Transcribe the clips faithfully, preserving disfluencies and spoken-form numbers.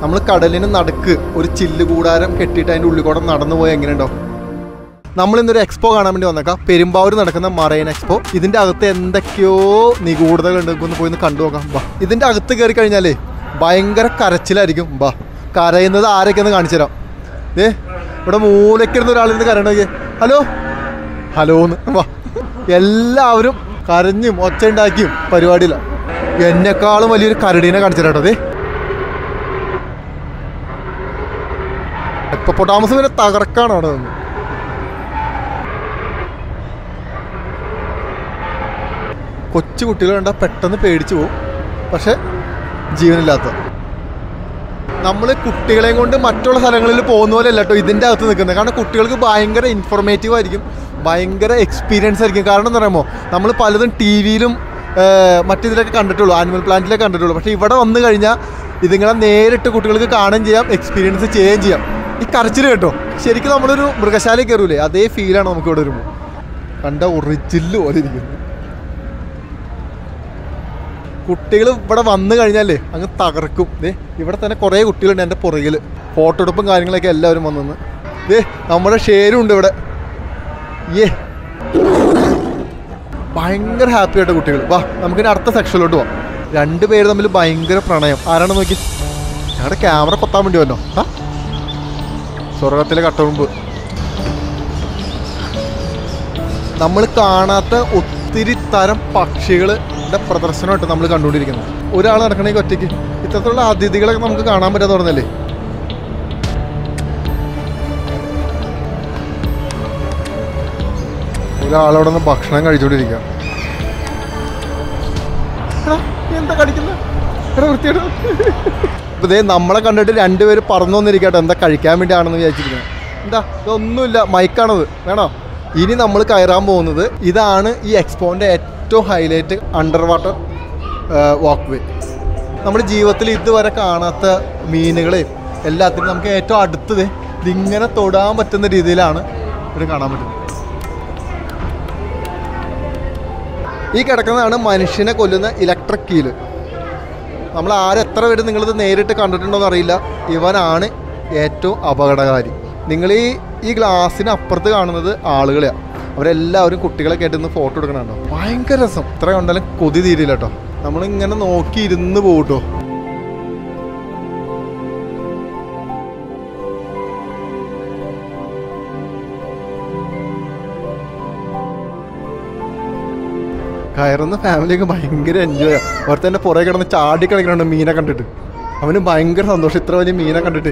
നമ്മൾ കടലിന് നടുക്ക് ഒരു ചില്ല് കൂടാരം കെട്ടിയിട്ട് അതിൻ്റെ ഉള്ളിൽ കൂടെ നടന്നു പോയാൽ എങ്ങനെയുണ്ടോ? നമ്മളിന്നൊരു എക്സ്പോ കാണാൻ വേണ്ടി വന്നേക്കാം. പെരുമ്പാവൂർ നടക്കുന്ന മറൈൻ എക്സ്പോ. ഇതിൻ്റെ അകത്ത് എന്തൊക്കെയോ നിഗൂഢതകളുണ്ട്. ഒന്ന് പോയി ഒന്ന് കണ്ടു നോക്കാം. ബാ, ഇതിൻ്റെ അകത്ത് കയറി കഴിഞ്ഞാലേ ഭയങ്കര കരച്ചിലായിരിക്കും. ബാ, കരയുന്നത് ആരൊക്കെയെന്ന് കാണിച്ചു തരാം. ഏ ഇവിടെ മൂലയ്ക്കിരുന്ന ഒരാളിരുന്ന് കരയണോക്കെ ഹലോ ഹലോ എന്ന്. വാ, എല്ലാവരും കരഞ്ഞും ഒച്ച ഉണ്ടാക്കിയും പരിപാടിയില്ല. എന്നെക്കാളും വലിയൊരു കരടീനെ കാണിച്ചു തരാം കേട്ടോ. അതെ ഹിപ്പോപ്പൊട്ടാമസ് പിന്നെ തകർക്കാണ് അവിടെ നിന്ന്. കൊച്ചു കുട്ടികൾ കണ്ടാൽ പെട്ടെന്ന് പേടിച്ചു പോകും, പക്ഷെ ജീവനില്ലാത്ത. നമ്മൾ കുട്ടികളെയും കൊണ്ട് മറ്റുള്ള സ്ഥലങ്ങളിൽ പോകുന്ന പോലെ അല്ല കേട്ടോ ഇതിൻ്റെ അകത്ത് നിൽക്കുന്നത്. കാരണം കുട്ടികൾക്ക് ഭയങ്കര ഇൻഫോർമേറ്റീവ് ആയിരിക്കും, ഭയങ്കര എക്സ്പീരിയൻസ് ആയിരിക്കും. കാരണം എന്താ പറയുമ്പോൾ നമ്മൾ പലതും ടി വിയിലും മറ്റിതിലൊക്കെ കണ്ടിട്ടുള്ളൂ, ആനിമൽ പ്ലാന്റിലൊക്കെ കണ്ടിട്ടുള്ളൂ. പക്ഷേ ഇവിടെ വന്നു കഴിഞ്ഞാൽ ഇതിങ്ങളെ നേരിട്ട് കുട്ടികൾക്ക് കാണുകയും ചെയ്യാം, എക്സ്പീരിയൻസ് ചെയ്യുകയും ചെയ്യാം. ഈ കരച്ചിൽ കേട്ടോ ശരിക്കും നമ്മളൊരു മൃഗശാലയിൽ കയറൂലേ, അതേ ഫീലാണ് നമുക്ക് ഇവിടെ വരുമ്പോൾ. കണ്ട ഒറിജിനൽ പോലെ ഇരിക്കുന്നു. കുട്ടികൾ ഇവിടെ വന്നു കഴിഞ്ഞാലേ അങ്ങ് തകർക്കും. ദേ ഇവിടെ തന്നെ കുറേ കുട്ടികളുണ്ട് എൻ്റെ പുറകിൽ. ഫോട്ടോ എടുപ്പും കാര്യങ്ങളൊക്കെ എല്ലാവരും വന്നു. ദേ നമ്മുടെ ഷേരും ഉണ്ട് ഇവിടെ. ഏ ഭയങ്കര ഹാപ്പി ആയിട്ട് കുട്ടികൾ. വാ നമുക്കിനി അടുത്ത സെക്ഷനിലോട്ട് പോവാം. രണ്ട് പേര് തമ്മിൽ ഭയങ്കര പ്രണയം. ആരാണ് നോക്കി? ഞങ്ങളുടെ ക്യാമറ കൊത്താൻ വേണ്ടി വല്ലോ. ആ സ്വർഗത്തിലെ കട്ടമുമ്പ്. നമ്മൾ കാണാത്ത ഒത്തിരി തരം പക്ഷികളുടെ പ്രദർശനമായിട്ട് നമ്മൾ കണ്ടുകൊണ്ടിരിക്കുന്നത്. ഒരാൾ നടക്കണമെങ്കിൽ ഒറ്റയ്ക്ക് ഇത്തരത്തിലുള്ള അതിഥികളൊക്കെ നമുക്ക് കാണാൻ പറ്റാതെ പറഞ്ഞല്ലേ. ഒരാളവിടെ നിന്ന് ഭക്ഷണം കഴിച്ചുകൊണ്ടിരിക്കുക. എന്താ കടിക്കുന്നത്? വൃത്തിയായിട്ട്. ഇപ്പം ഇതേ നമ്മളെ കണ്ടിട്ട് രണ്ടുപേര് പറന്നു വന്നിരിക്കട്ടെ. എന്താ കഴിക്കാൻ വേണ്ടിയാണെന്ന് വിചാരിച്ചിരിക്കുന്നത്. എന്താ ഇതൊന്നുമില്ല, മൈക്കാണത്. വേണോ? ഇനി നമ്മൾ കയറാൻ പോകുന്നത് ഇതാണ് ഈ എക്സ്പോൻ്റെ ഏറ്റവും highlight under water walk way. നമ്മുടെ ജീവിതത്തിൽ ഇതുവരെ കാണാത്ത മീനുകളെയും എല്ലാത്തിനും നമുക്ക് ഏറ്റവും അടുത്തത് ഇതിങ്ങനെ തൊടാൻ പറ്റുന്ന രീതിയിലാണ് ഇത് കാണാൻ പറ്റുന്നത്. ഈ കിടക്കുന്നതാണ് മനുഷ്യനെ കൊല്ലുന്ന ഇലക്ട്രിക് കീല്. നമ്മൾ ആരെത്ര പേര് നിങ്ങളിത് നേരിട്ട് കണ്ടിട്ടുണ്ടോ എന്നറിയില്ല. ഇവനാണ് ഏറ്റവും അപകടകാരി. നിങ്ങൾ ഈ ഈ ഗ്ലാസ്സിന് അപ്പുറത്ത് കാണുന്നത് ആളുകളെയാണ്. അവരെല്ലാവരും കുട്ടികളൊക്കെ ആയിട്ട് ഇന്ന് ഫോട്ടോ എടുക്കണുണ്ടോ. ഭയങ്കര രസം. ഇത്ര കണ്ടാലും കൊതി തീരില്ല കേട്ടോ. നമ്മളിങ്ങനെ നോക്കി ഇരുന്ന് പോകട്ടോ. കയറുന്ന ഫാമിലിയൊക്കെ ഭയങ്കര എൻജോയ്. അവർ തന്നെ പുറകെ കിടന്ന് ചാടി കളിക്കണുണ്ട് മീനെ കണ്ടിട്ട്. അവന് ഭയങ്കര സന്തോഷം ഇത്ര വലിയ മീനെ കണ്ടിട്ട്.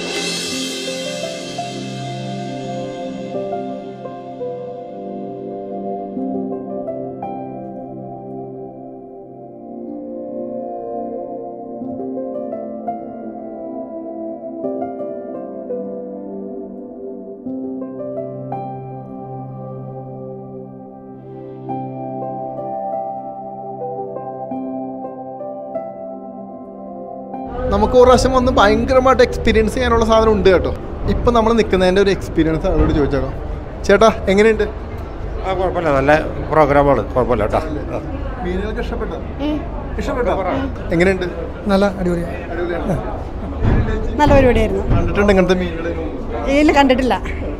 നമുക്ക് ഒരു പ്രാവശ്യം വന്ന് ഭയങ്കരമായിട്ട് എക്സ്പീരിയൻസ് ചെയ്യാനുള്ള സാധനം ഉണ്ട് കേട്ടോ. ഇപ്പം നമ്മൾ നിൽക്കുന്നതിൻ്റെ ഒരു എക്സ്പീരിയൻസ് അവരോട് ചോദിച്ചേക്കാം. ചേട്ടാ എങ്ങനെയുണ്ട്? ആ കുഴപ്പമില്ല, നല്ല പ്രോഗ്രാമാണ്, കുഴപ്പമില്ല കേട്ടോ. മീനുകൾക്ക് ഇഷ്ടപ്പെട്ടോ? ഇഷ്ടപ്പെട്ടോ? എങ്ങനെയുണ്ട്? നല്ല അടിപൊളിയാണ്. അടിപൊളിയാണ്. നല്ല പരിപാടിയായിരുന്നു. കണ്ടിട്ടുണ്ട് ഇങ്ങനത്തെ മീനുകൾ? ഇല്ല, കണ്ടിട്ടില്ല.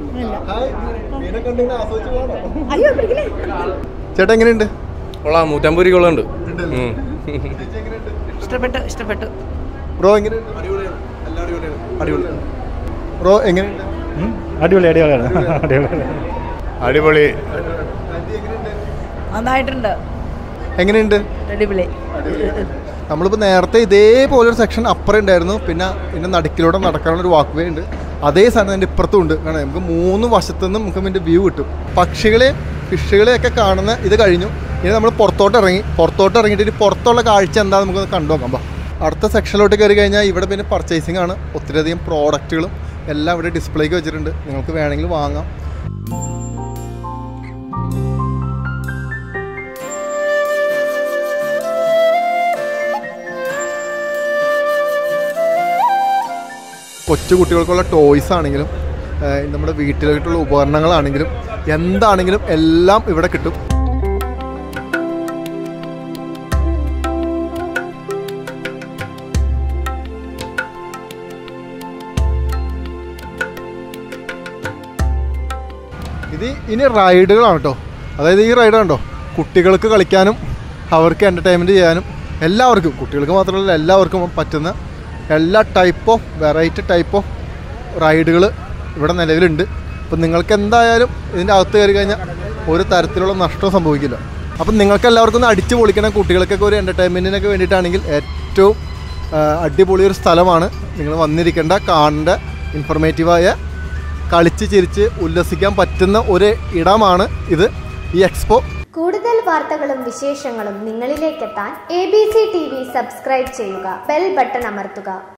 അയ്യോ ചേട്ടാ എങ്ങനെയുണ്ട്? കൊള്ളാം, നൂറ്റമ്പത് രൂപയുണ്ട്. ഇഷ്ടപ്പെട്ടു ഇഷ്ടപ്പെട്ടു ബ്രോ എങ്ങനെയുണ്ട്? അടിപൊളി. ബ്രോ എങ്ങനെയുണ്ട്? അടിപൊളി അടിപൊളിയാണ് അടിപൊളി അടിപൊളി. നന്നായിട്ടുണ്ട്. എങ്ങനെയുണ്ട്? അടിപൊളി. നമ്മളിപ്പോൾ നേരത്തെ ഇതേപോലൊരു സെക്ഷൻ അപ്പുറം ഉണ്ടായിരുന്നു. പിന്നെ ഇതിൻ്റെ നടുക്കിലൂടെ നടക്കാനുള്ളൊരു വാക്ക് വേ ഉണ്ട്. അതേ സാധനം എൻ്റെ ഇപ്പുറത്തും ഉണ്ട്. കാരണം നമുക്ക് മൂന്ന് വശത്തുനിന്നും നമുക്ക് ഇതിൻ്റെ വ്യൂ കിട്ടും. പക്ഷികളെ ഫിഷുകളെയൊക്കെ കാണുന്ന ഇത് കഴിഞ്ഞു. ഇനി നമ്മൾ പുറത്തോട്ട് ഇറങ്ങി പുറത്തോട്ട് ഇറങ്ങിയിട്ട് ഇനി പുറത്തുള്ള കാഴ്ച എന്താ നമുക്ക് കണ്ടു നോക്കാം. ബാ അടുത്ത സെക്ഷനിലോട്ട് കയറി കഴിഞ്ഞാൽ ഇവിടെ പിന്നെ പർച്ചേസിംഗ് ആണ്. ഒത്തിരിയധികം പ്രോഡക്റ്റുകളും എല്ലാം ഇവിടെ ഡിസ്പ്ലേക്ക് വെച്ചിട്ടുണ്ട്. നിങ്ങൾക്ക് വേണമെങ്കിൽ വാങ്ങാം. കൊച്ചു കുട്ടികൾക്കുള്ള ടോയ്സ് ആണെങ്കിലും നമ്മുടെ വീട്ടിലായിട്ടുള്ള ഉപകരണങ്ങളാണെങ്കിലും എന്താണെങ്കിലും എല്ലാം ഇവിടെ കിട്ടും. ഇനി റൈഡുകളാണ് കേട്ടോ. അതായത് ഈ റൈഡ് കണ്ടോ, കുട്ടികൾക്ക് കളിക്കാനും അവർക്ക് എൻ്റർടൈൻമെൻറ്റ് ചെയ്യാനും എല്ലാവർക്കും, കുട്ടികൾക്ക് മാത്രമല്ല എല്ലാവർക്കും പറ്റുന്ന എല്ലാ type of variety type of റൈഡുകൾ ഇവിടെ നിലവിലുണ്ട്. അപ്പം നിങ്ങൾക്ക് എന്തായാലും ഇതിൻ്റെ അകത്ത് കയറി കഴിഞ്ഞാൽ ഒരു തരത്തിലുള്ള നഷ്ടവും സംഭവിക്കില്ല. അപ്പം നിങ്ങൾക്ക് എല്ലാവർക്കും ഒന്ന് അടിച്ച് പൊളിക്കണം, കുട്ടികൾക്കൊക്കെ ഒരു എൻ്റർടൈൻമെൻറ്റിനൊക്കെ വേണ്ടിയിട്ടാണെങ്കിൽ ഏറ്റവും അടിപൊളിയൊരു സ്ഥലമാണ്. നിങ്ങൾ വന്നിരിക്കേണ്ട, കാണേണ്ട, ഇൻഫോർമേറ്റീവായ, കളിച്ച് ചിരിച്ച് ഉല്ലസിക്കാൻ പറ്റുന്ന ഒരു ഇടമാണ് ഇത്, ഈ എക്സ്പോ. കൂടുതൽ വാർത്തകളും വിശേഷങ്ങളും നിങ്ങളിലേക്കെത്താൻ A B C T V subscribe ചെയ്യുക, ബെൽ ബട്ടൺ അമർത്തുക.